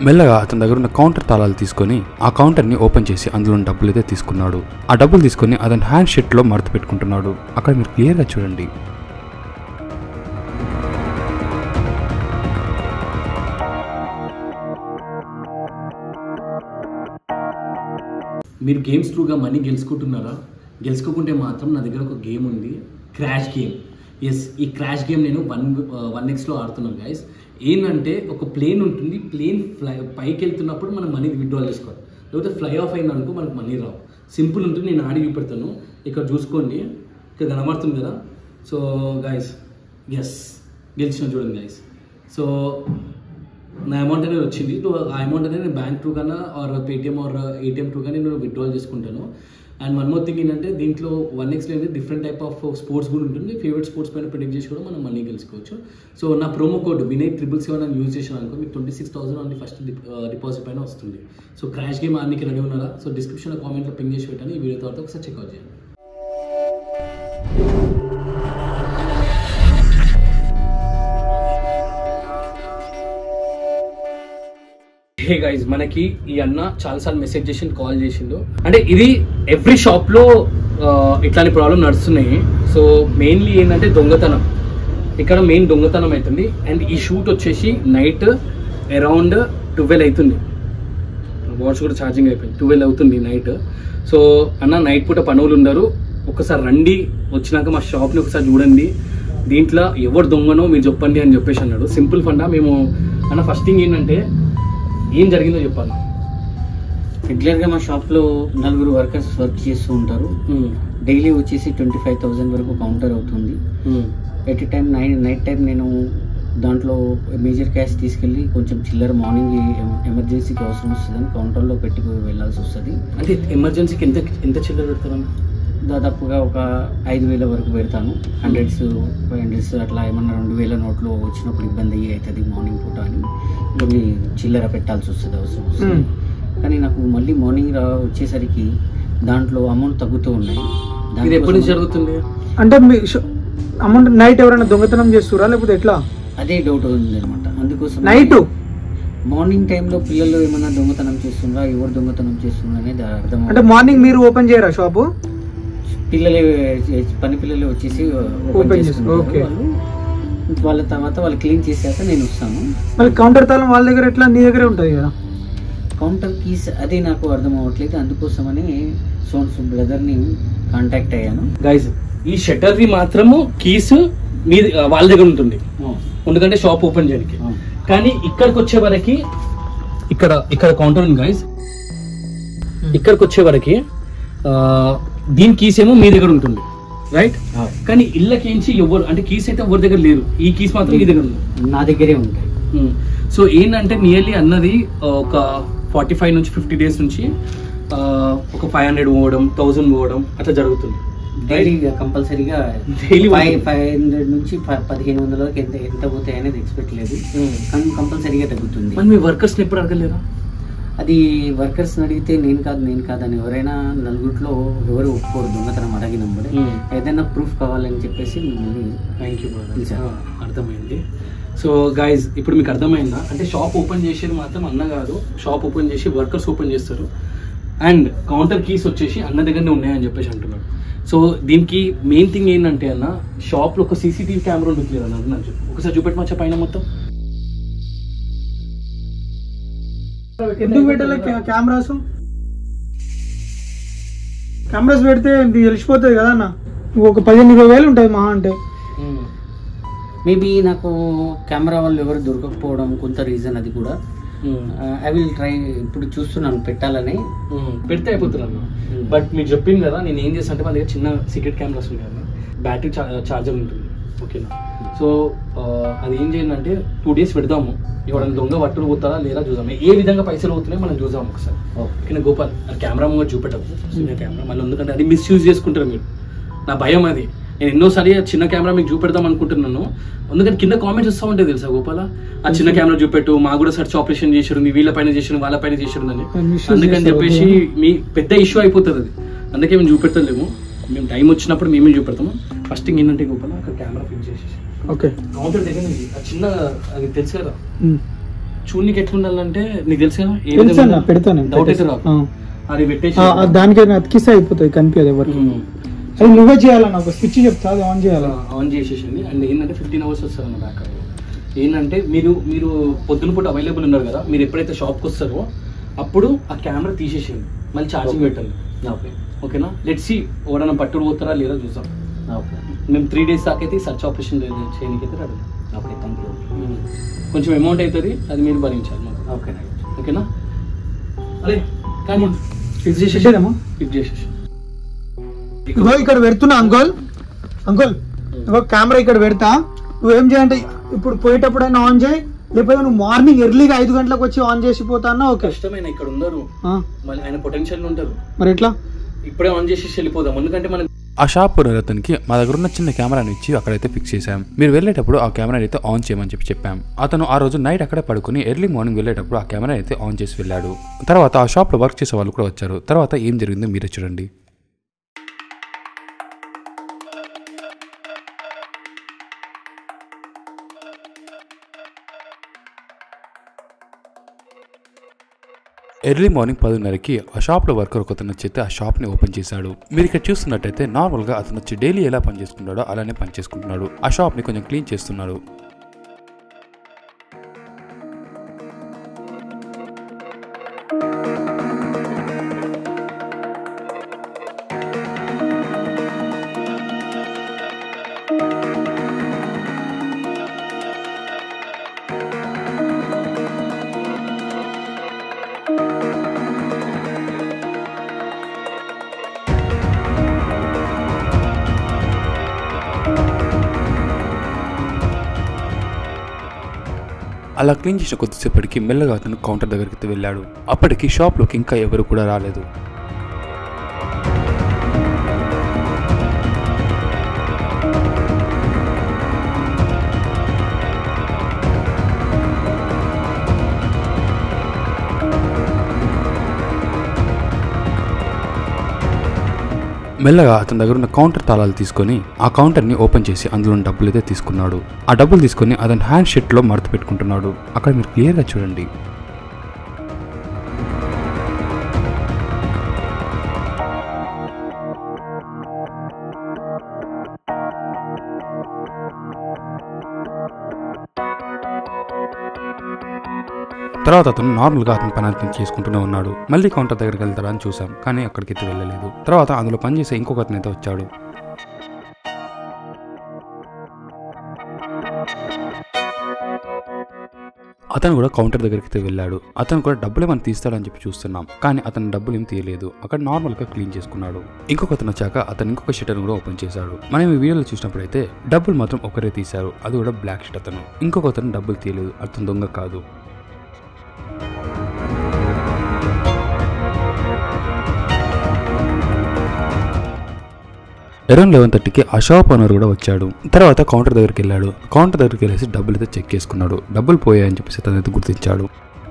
మెల్లగా అతని దగ్గర ఉన్న కౌంటర్ తాళాలు తీసుకొని ఆ కౌంటర్ని ఓపెన్ చేసి అందులో డబ్బులు అయితే తీసుకున్నాడు. ఆ డబ్బులు తీసుకొని అతని హ్యాండ్ షీట్లో మడత పెట్టుకుంటున్నాడు. అక్కడ మీరు క్లియర్గా చూడండి. మీరు గేమ్స్ త్రూగా మనీ గెలుచుకుంటున్నారా? గెలుచుకుంటే మాత్రం నా దగ్గర ఒక గేమ్ ఉంది, క్రాష్ గేమ్. ఎస్, ఈ క్రాష్ గేమ్ నేను 1xలో ఆడుతున్నాను గైస్. ఏంటంటే ఒక ప్లేన్ ఉంటుంది, ప్లేన్ పైకి వెళ్తున్నప్పుడు మనం మనీ విత్డ్రాల్ చేసుకోవాలి. లేకపోతే ఫ్లై ఆఫ్ అయిన అనుకో మనకు మనీ రావు. సింపుల్ ఉంటుంది, నేను ఆడి చూపెడతాను. ఇక్కడ చూసుకోండి, ఇక్కడ కనబడుతుంది కదా. సో గైస్, ఎస్ గెలిచిన చూడండి గైస్. సో నా అమౌంట్ అనేది వచ్చింది. ఆ అమౌంట్ అనేది నేను బ్యాంక్ త్రూ కన్నా or Paytm or ATM through కానీ నేను విత్డ్రాల్ చేసుకుంటాను. అండ్ వన్ మోర్ థింగ్ ఏంటంటే దీంట్లో 1xలో ఏంటి డిఫరెంట్ టైప్ ఆఫ్ స్పోర్ట్స్ కూడా ఉంటుంది. ఫేవరెట్ స్పోర్ట్స్ పైన ప్రిడిక్ట్ చేసి కూడా మనం మనీ గెలుచుకోవచ్చు. సో నా ప్రోమో కోడ్ Vinay777 అని యూజ్ చేసాను అనుకో, మీకు 26,000 ఓన్లీ ఫస్ట్ డిపాజిట్ పైన వస్తుంది. సో క్రాష్ గేమ్ ఆడడానికి రెడీ ఉన్నారా? సో డిస్క్రిప్షన్లో కామెంట్లో పింగ్ చేసి పెట్టాను. ఈ వీడియో తర్వాత ఒకసారి చెక్అవుట్ చేయండి. హే గైజ్, మనకి ఈ అన్న చాలాసార్లు మెసేజ్ చేసి కాల్ చేసిండు. అంటే ఇది ఎవ్రీ షాప్లో ఇట్లాంటి ప్రాబ్లం నడుస్తున్నాయి. సో మెయిన్లీ ఏంటంటే దొంగతనం, ఇక్కడ మెయిన్ దొంగతనం అవుతుంది. అండ్ ఈ షూట్ వచ్చేసి నైట్ అరౌండ్ 12 అవుతుంది. వాచ్ కూడా ఛార్జింగ్ అయిపోయింది, 12 అవుతుంది నైట్. సో అన్న నైట్ పూట పనులు ఉండరు, ఒకసారి రండి, వచ్చినాక మా షాప్ని ఒకసారి చూడండి, దీంట్లో ఎవరు దొంగనో మీరు చెప్పండి అని చెప్పేసి అన్నాడు. సింపుల్ ఫండా. మేము అన్న ఫస్ట్ థింగ్ ఏంటంటే ఏం జరిగిందో చెప్పాలి. రెగ్యులర్గా మా షాప్లో 4 వర్కర్స్ వర్క్ చేస్తూ ఉంటారు. డైలీ వచ్చేసి 25,000 వరకు కౌంటర్ అవుతుంది. ఎట్ టైం నైట్ టైం నేను దాంట్లో మేజర్ క్యాష్ తీసుకెళ్ళి కొంచెం చిల్లర మార్నింగ్ ఎమర్జెన్సీకి అవసరం వస్తుందని కౌంటర్లో పెట్టుకు వెళ్ళాల్సి వస్తుంది. అంటే ఎమర్జెన్సీకి ఎంత చిల్లర పెడతారని? దాదాపుగా ఒక 5,000 వరకు పెడతాను. 100s 500s అట్లా ఏమన్నా 2,000 నోట్లు వచ్చినప్పుడు ఇబ్బంది అవుతుంది మార్నింగ్ పూట అని కొన్ని చిల్లర పెట్టాల్సి వస్తుంది, అవసరం వస్తుంది. కానీ నాకు మళ్ళీ మార్నింగ్ వచ్చేసరికి దాంట్లో అమౌంట్ తగ్గుతూ ఉన్నాయి. ఇది ఎప్పటి నుంచి జరుగుతుంది? అంటే అమౌంట్ నైట్ ఎవరైనా దొంగతనం చేస్తురా లేకపోతే ఎట్లా? అదే డౌట్ ఉంది అనమాట. అందుకోసం నైట్ మార్నింగ్ టైంలో పిల్లలు ఏమైనా దొంగతనం చేస్తుండ్రా, ఎవరు దొంగతనం చేస్తుండ్రా అనేది అర్థం. అంటే మార్నింగ్ మీరు ఓపెన్ చేయరా షాపు? పని పిల్లలు వచ్చేసి ఓపెన్ చేసుకుంటారు. వాళ్ళ తర్వాత వాళ్ళు క్లీన్ చేశాక నేను వస్తాను. మళ్ళీ కౌంటర్ తాళం వాళ్ళ దగ్గర ఎట్లా, నీ దగ్గరే ఉంటుంది కదా? కౌంటర్ కీస్ అదే నాకు అర్థం అవ్వట్లేదు. అందుకోసమని సోన్స్ బ్రదర్ని కాంటాక్ట్ అయ్యాను. గైజ్, ఈ షట్టర్ది మాత్రము కీస్ మీ వాళ్ళ దగ్గర ఉంటుంది, ఎందుకంటే షాప్ ఓపెన్ చేయడానికి. కానీ ఇక్కడికి వచ్చే వరకు ఇక్కడ కౌంటర్ ఉంది గైజ్. ఇక్కడికి వచ్చే వరకు దీని కీస్ ఏమో మీ దగ్గర ఉంటుంది, రైట్? కానీ ఇళ్ళకేంచి ఎవరు అంటే కీస్ అయితే ఎవరి దగ్గర లేరు, ఈ కీస్ మాత్రం మీ దగ్గర ఉంది. నా దగ్గరే ఉంటాయి. సో ఏంటంటే నియర్లీ అన్నది ఒక 45 నుంచి 50 డేస్ నుంచి ఒక 500 పోవడం, 1000 పోవడం అట్లా జరుగుతుంది. డైలీ కంపల్సరీగా డైలీ 500 నుంచి 1,500 వరకు ఎంత పోతాయి అనేది ఎక్స్పెక్ట్ లేదు, కానీ కంపల్సరీగా తగ్గుతుంది. మరి మీ వర్కర్స్ ఎప్పుడు అడగలేరా? అది వర్కర్స్ అడిగితే నేను కాదని ఎవరైనా నలుగురిలో ఎవరు ఒప్పుకోరు దొంగతనం అడిగినప్పుడు. ఏదైనా ప్రూఫ్ కావాలని చెప్పేసి మిమ్మల్ని థ్యాంక్ యూ అర్థమైంది. సో గైజ్, ఇప్పుడు మీకు అర్థమైందా? అంటే షాప్ ఓపెన్ చేసేది మాత్రం అన్న కాదు, షాప్ ఓపెన్ చేసి వర్కర్స్ ఓపెన్ చేస్తారు. అండ్ కౌంటర్ కీస్ వచ్చేసి అన్న దగ్గరనే ఉన్నాయని చెప్పేసి అంటున్నాడు. సో దీనికి మెయిన్ థింగ్ ఏంటంటే అన్న, షాప్లో ఒక సీసీటీవీ కెమెరా ఉంటుంది కదా అన్న, ఒకసారి చూపెట్టమచ్చా పైన మొత్తం. ఎందుకు పెట్టాలి కెమెరాస్ పెడితే తెలిసిపోతుంది కదా అన్న. ఒక 15-20 ఉంటుంది మహా అంటే. మేబీ నాకు కెమెరా వాళ్ళు ఎవరు దొరకకపోవడం కొంత రీజన్, అది కూడా ఐ విల్ ట్రై. ఇప్పుడు చూస్తున్నాను పెట్టాలని, పెడితే అయిపోతున్నాను. బట్ మీరు చెప్పింది కదా, నేను ఏం చేస్తాను అంటే మా దగ్గర చిన్న సీక్రెట్ కెమెరాస్ ఉంటాయి కదా, బ్యాటరీ చార్జర్ ఉంటుంది, ఓకేనా? సో అది ఏం చేయండి అంటే 2 days పెడదాము, ఎవరైనా దొంగ పట్టులు పోతారా లేదా చూద్దాం, ఏ విధంగా పైసలు పోతున్నాయో మనం చూద్దాం ఒకసారి. ఓకేనా గోపాల్, కెమెరా ముందు చూపెట్టవు చిన్న కెమెరా మళ్ళీ, ఎందుకంటే అది మిస్యూజ్ చేసుకుంటారు మీరు. నా భయం అది. నేను ఎన్నోసారి చిన్న కెమెరా మీకు చూపెడదాం అనుకుంటున్నాను, ఎందుకంటే కింద కామెంట్స్ వస్తూ ఉంటాయి తెలుసా గోపాల, ఆ చిన్న కెమెరా చూపెట్టు, మా కూడా సర్చ్ ఆపరేషన్ చేసారు, వీళ్ళపైన చేసారు వాళ్ళపైన చేసారు అని. అందుకని చెప్పేసి మీ పెద్ద ఇష్యూ అయిపోతుంది అది. అందుకే మేము చూపెడతలేము, మేము టైం వచ్చినప్పుడు మేమే చూపెడతాము. ఫస్ట్ థింగ్ ఏంటంటే గోపాల, అక్కడ కెమెరా ఫిక్స్ చేసేసి ఓకే కౌంటర్ దగ్గర నుంచి ఆ చిన్న అది తెలుసు కదా, చూడనికి ఎట్లుండాలంటే నీకు తెలుసు కదా తెలుసు అన్న, పెడతాను డౌట్ అయితే రాదు. అది పెట్టేసి దానికైనా అతికిస్తే అయిపోతుంది, కనిపించదు ఎవరికి. అది నువ్వే చేయాలన్న, ఒక స్విచ్ చెప్తా, అది ఆన్ చేయాలి. ఆన్ చేసేసింది. అండ్ ఏంటంటే 15 hours వస్తుంది అన్న బ్యాకప్. ఏంటంటే మీరు పొద్దున పూట అవైలబుల్ ఉన్నారు కదా, మీరు ఎప్పుడైతే షాప్కి వస్తారో అప్పుడు ఆ కెమెరా తీసేసేయండి, మళ్ళీ ఛార్జింగ్ పెట్టండి. ఓకేనా? లెట్స్ సీ ఎవడన్నా పట్టుడు పోతారా లేదా చూసాం. మేము 3 days దాకా అయితే సర్చ్ ఆపరేషన్ చేయడానికి అయితే రెడీ. Okay, thank you. కొంచెం అమౌంట్ అవుతుంది, అది మీరు భరించాలి మాకు. ఓకే, ఓకేనా? అరే కానీ ఫిక్స్ చేసేసి ఇగో ఇక్కడ పెడుతున్నా అంకుల్. ఇగో కెమెరా ఇక్కడ పెడతా, నువ్వేం చేయాలంటే ఇప్పుడు పోయేటప్పుడైనా ఆన్ చేయి, లేకపోతే నువ్వు మార్నింగ్ ఎర్లీగా 5 గంటలకు వచ్చి ఆన్ చేసి పోతానా. ఓకే, కష్టమైన ఇక్కడ ఉన్నారు, మళ్ళీ ఆయన పొటెన్షియల్ ఉంటారు. మరి ఎట్లా? ఇప్పుడే ఆన్ చేసి వెళ్ళిపోదాం, ఎందుకంటే మనం ఆ షాప్ ఓనర్ అతనికి మా దగ్గర ఉన్న చిన్న కెమెరాని ఇచ్చి అక్కడైతే ఫిక్స్ చేసాం. మీరు వెళ్ళేటప్పుడు ఆ కెమెరాని అయితే ఆన్ చేయమని చెప్పాం. అతను ఆ రోజు నైట్ అక్కడే పడుకుని ఎర్లీ మార్నింగ్ వెళ్ళేటప్పుడు ఆ కెమెరా అయితే ఆన్ చేసి వెళ్ళాడు. తర్వాత ఆ షాప్ లో వర్క్ చేసే వాళ్ళు కూడా వచ్చారు. తర్వాత ఏం జరిగిందో మీరే చూడండి. ఎర్లీ మార్నింగ్ 10:30కి ఆ షాప్లో వర్కర్ ఒక అతను వచ్చి ఆ షాప్ని ఓపెన్ చేశాడు. మీరు ఇక్కడ చూస్తున్నట్టయితే నార్మల్గా అతను వచ్చి డైలీ ఎలా పని చేసుకుంటాడో అలానే పని చేసుకుంటున్నాడు. ఆ షాప్ని కొంచెం క్లీన్ చేస్తున్నాడు. అలా క్లీన్ చేసిన కొద్దిసేపటికి మెల్లగా అతను కౌంటర్ దగ్గరికి వెళ్ళాడు. అప్పటికి షాప్లోకి ఇంకా ఎవరు కూడా రాలేదు. మెల్లగా అతని దగ్గర ఉన్న కౌంటర్ తాళాలు తీసుకొని ఆ కౌంటర్ని ఓపెన్ చేసి అందులో డబ్బులు అయితే తీసుకున్నాడు. ఆ డబ్బులు తీసుకొని అతని హ్యాండ్ షీట్లో మడత పెట్టుకుంటున్నాడు. అక్కడ మీరు క్లియర్గా చూడండి. తర్వాత అతను నార్మల్గా అతని పని అతను చేసుకుంటూనే ఉన్నాడు. మళ్ళీ కౌంటర్ దగ్గరికి వెళ్తాడా అని చూసాం, కానీ అక్కడికైతే వెళ్ళలేదు. తర్వాత అందులో పనిచేసే ఇంకొక అతను అయితే వచ్చాడు. అతను కూడా కౌంటర్ దగ్గరికి అయితే వెళ్ళాడు. అతను కూడా డబ్బులు ఏమైనా తీస్తాడని చెప్పి చూస్తున్నాం, కానీ అతను డబ్బులు ఏం తీయలేదు. అక్కడ నార్మల్గా క్లీన్ చేసుకున్నాడు. ఇంకొక అతను వచ్చాక అతను ఇంకొక షట్టర్ కూడా ఓపెన్ చేశాడు. మనం ఈ వీడియోలో చూసినప్పుడైతే డబ్బులు మాత్రం ఒకరే తీశారు, అది కూడా బ్లాక్ షర్ట్ అతను. ఇంకొక అతను డబ్బులు తీయలేదు, అతను దొంగ కాదు. అరౌండ్ 11:30కి ఆ షాప్ ఓనర్ కూడా వచ్చాడు. తర్వాత కౌంటర్ దగ్గరికి వెళ్ళాడు. కౌంటర్ దగ్గరికి వెళ్ళేసి డబ్బులు అయితే చెక్ చేసుకున్నాడు. డబ్బులు పోయాయని చెప్పేసి తనైతే గుర్తించాడు.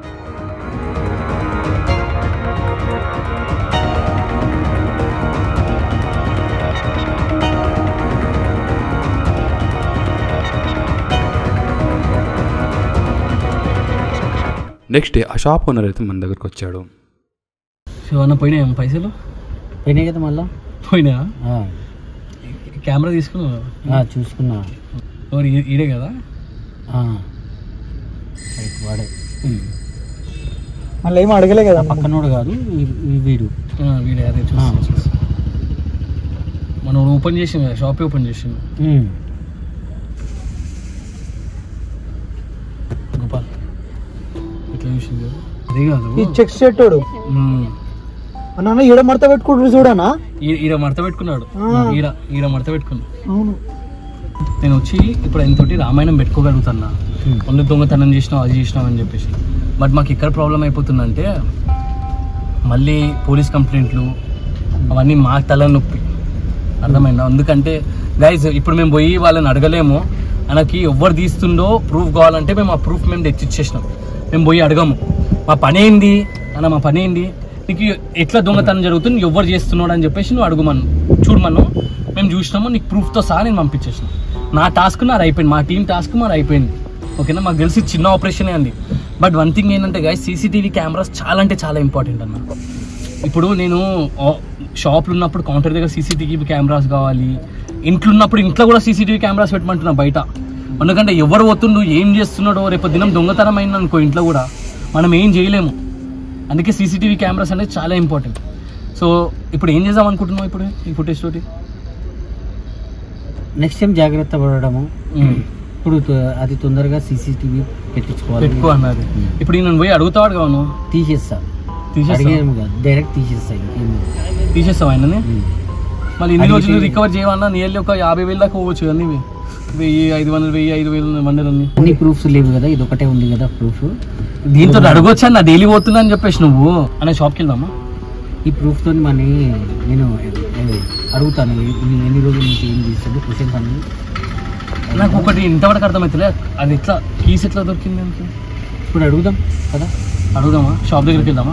నెక్స్ట్ డే ఆ షాప్ ఓనర్ అయితే మన దగ్గరకు వచ్చాడు. శివన్న పోయినాయి పైసలు? పోయినాయి కదా, మళ్ళా పోయినా. కెమెరా తీసుకున్నా, చూసుకున్నా. ఎవరు ఈడే కదా? వాడే. మళ్ళీ ఏం అడగలే కదా, పక్కనోడు కాదు వీడు. వీడే, అదే మనం ఓపెన్ చేసాం కదా, షాప్ ఓపెన్ చేసాం. గోపాల్ ఎట్లా చూసింది? అదే కాదు, ఈ చెక్ చెట్టాడు అన్న. ఈడ మడత పెట్టుకుంటాడు చూడనా, ఈడ మడత పెట్టుకున్నాడు. ఈడ మడత పెట్టుకున్నాడు. అవును. నేను వచ్చి ఇప్పుడు ఆయనతోటి రామాయణం పెట్టుకోగలుగుతున్నా, ఒళ్ళు దొంగతనం చేసినావు, అది చేసినావు అని చెప్పేసి. బట్ మాకు ఎక్కడ ప్రాబ్లం అయిపోతుందంటే మళ్ళీ పోలీస్ కంప్లైంట్లు అవన్నీ మా తల నొప్పి, అర్థమైందా? ఎందుకంటే గైజ్ ఇప్పుడు మేము పోయి వాళ్ళని అడగలేము. మనకి ఎవరు తీస్తుండో ప్రూఫ్ కావాలంటే మేము ఆ ప్రూఫ్ మేము తెచ్చిచ్చేసినాం. మేము పోయి అడగము. మా పని ఏంది అన్న, మా పని ఏంది, నీకు ఎట్లా దొంగతనం జరుగుతుంది, ఎవరు చేస్తున్నాడు అని చెప్పేసి నువ్వు అడుగుమను, చూడమను. మేము చూసినాము, నీకు ప్రూఫ్తో సహా నేను పంపించేసిన. నా టాస్క్ నాది అయిపోయింది, మా టీం టాస్క్ మాది అయిపోయింది. ఓకేనా? మాకు తెలిసి చిన్న ఆపరేషనే అండి. బట్ వన్ థింగ్ ఏంటంటే గైస్, సీసీటీవీ కెమెరాస్ చాలా అంటే చాలా ఇంపార్టెంట్ అన్న. ఇప్పుడు నేను షాప్లో ఉన్నప్పుడు కౌంటర్ దగ్గర సీసీటీవీ కెమెరాస్ కావాలి, ఇంట్లో ఉన్నప్పుడు ఇంట్లో కూడా సీసీటీవీ కెమెరాస్ పెట్టమంటున్నా బయట. ఎందుకంటే ఎవరు పోతుండు, ఏం చేస్తున్నాడో, రేపు దినం దొంగతనం అయింది అనుకో ఇంట్లో కూడా మనం ఏం చేయలేము. అందుకే సీసీటీవీ కెమెరాస్ అనేది చాలా ఇంపార్టెంట్. సో ఇప్పుడు ఏం చేద్దాం అనుకుంటున్నావు ఇప్పుడు ఈ ఫుటేజ్ తోటి? నెక్స్ట్ టైం జాగ్రత్త పడడము, ఇప్పుడు అది తొందరగా సీసీటీవీ పెట్టుకో అన్నది. ఇప్పుడు నేను పోయి అడుగుతావాడు కాను, డైరెక్ట్ తీసేస్తావు ఆయనని. మళ్ళీ ఇన్ని రోజులు రికవర్ చేయమన్నా నియర్లీ ఒక 50,000 దాకా పోవచ్చు కదా. 1,000 అన్ని ప్రూఫ్స్ లేవు కదా, ఇది ఒకటే ఉంది కదా ప్రూఫ్. దీంతో అడగొచ్చా నా డైలీ పోతున్నా అని చెప్పేసి నువ్వు అనే షాప్కి వెళ్దామా? ఈ ప్రూఫ్ తో నేను అడుగుతాను ఎన్ని రోజుల నుంచి ఏం చేస్తాడు క్వశ్చన్స్ అన్ని. నాకు ఒకటి ఇంతవరకు అర్థమవుతలే, అది ఎట్లా కీస్ ఎట్లా దొరికింది అంటే. ఇప్పుడు అడుగుదాం కదా, అడుగుదామా? షాప్ దగ్గరికి వెళ్దామా?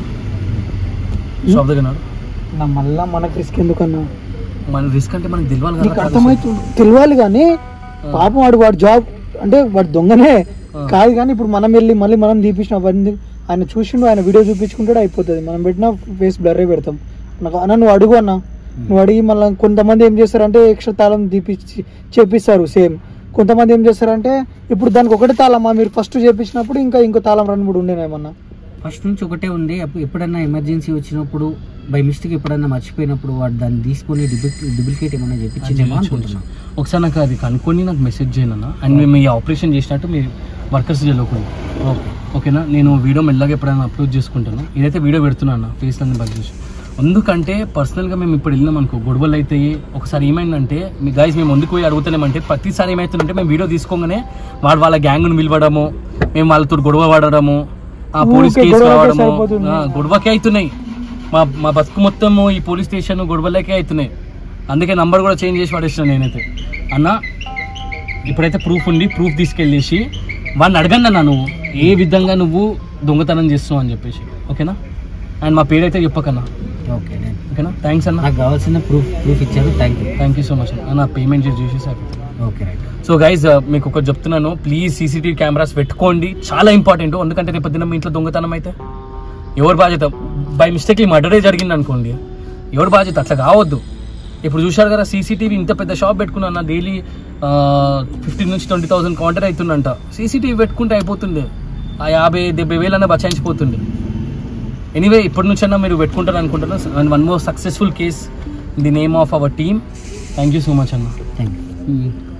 షాప్ దగ్గర మళ్ళా మనకు రిస్క్ ఎందుకన్నా? మన రిస్క్ అంటే మనకు తెలియాలి కదా. అర్థమవుతుంది, తెలియాలి కానీ పాపం వాడు జాబ్ అంటే వాడు దొంగనే కాదు కానీ ఇప్పుడు మనం వెళ్ళి మళ్ళీ మనం తీపించిన అవన్నీ ఆయన చూసిండు, ఆయన వీడియో చూపించుకుంటాడు అయిపోతుంది. మనం పెట్టిన ఫేస్ బ్లర్రే పెడతాం. నాకు అన్న నువ్వు అడుగు అన్న, నువ్వు అడిగి మళ్ళీ కొంతమంది ఏం చేస్తారంటే ఎక్స్ట్రా తాళం తీపిచ్చి చేపిస్తారు సేమ్. కొంతమంది ఏం చేస్తారంటే ఇప్పుడు దానికి ఒకటే తాళమా, మీరు ఫస్ట్ చేపించినప్పుడు ఇంకో తాళం 2-3 ఉండేనేమన్నా. ఫస్ట్ నుంచి ఒకటే ఉంది. ఎప్పుడైనా ఎమర్జెన్సీ వచ్చినప్పుడు బై మిస్టేక్ ఎప్పుడైనా మర్చిపోయినప్పుడు వాడు దాన్ని తీసుకొని డూప్లికేట్ ఏమైనా చెప్పించిందేమో అనుకుంటున్నాను. ఒకసారి నాకు అది కనుక్కొని నాకు మెసేజ్ చేయనన్నా. అండ్ మేము ఈ ఆపరేషన్ చేసినట్టు మీ వర్కర్స్ చేయకుండా ఓకేనా? నేను వీడియో మెల్లగా ఎప్పుడైనా అప్లోడ్ చేసుకుంటాను. ఇదైతే వీడియో పెడుతున్నాను ఫేస్ అన్ని బంద్ చేసి. ఎందుకంటే పర్సనల్గా మేము ఇప్పుడు వెళ్ళినాం అనుకో గొడవలు అయితే ఒకసారి ఏమైందంటే మీ గైస్ మేము ముందుకు పోయి అడుగుతానేమంటే ప్రతిసారి ఏమవుతుందంటే మేము వీడియో తీసుకోగానే వాళ్ళ గ్యాంగ్ను పిలవడము, మేము వాళ్ళతో గొడవ పడడము, పోలీస్ కేసు రావడము, గొడవకే అవుతున్నాయి. మా బతుకు మొత్తము ఈ పోలీస్ స్టేషన్ గొడవలకే అవుతున్నాయి. అందుకే నంబర్ కూడా చేంజ్ చేసి పడేసినా నేనైతే. అన్న ఇప్పుడైతే ప్రూఫ్ ఉంది, ప్రూఫ్ తీసుకెళ్ళేసి వాడిని అడగండి అన్న నువ్వు ఏ విధంగా నువ్వు దొంగతనం చేస్తున్నావు అని చెప్పేసి. ఓకేనా? అండ్ మా పేరైతే చెప్పకన్నా. ఓకేనా? థ్యాంక్స్ అన్న. నాకు కావాల్సిన ప్రూఫ్ ఇచ్చారు. థ్యాంక్ యూ సో మచ్ అన్న. పేమెంట్ చేసేసి ఓకే రైట్. సో గైజ్ మీకు ఒకటి చెప్తున్నాను, ప్లీజ్ సీసీటీవీ కెమెరాస్ పెట్టుకోండి, చాలా ఇంపార్టెంట్. ఎందుకంటే రేపు పొద్దున్న మీ ఇంట్లో దొంగతనం అయితే ఎవరు బాధ్యత? బై మిస్టేక్ ఈ మర్డరే జరిగింది అనుకోండి, ఎవరు బాధ్యత? అట్లా కావద్దు. ఇప్పుడు చూశారు కదా సీసీటీవీ, ఇంత పెద్ద షాప్ పెట్టుకున్నా డైలీ 15,000 నుంచి 20,000 కౌంటర్ అవుతుందంట. సీసీటీవీ పెట్టుకుంటే అయిపోతుండే, ఆ 50-70 వేలన్నా బచాయించిపోతుండే. ఎనీవే ఇప్పటి నుంచైనా మీరు పెట్టుకుంటారు అనుకుంటాను. And one more successful case in the name of our team. Thank you so much అన్న. Thank you.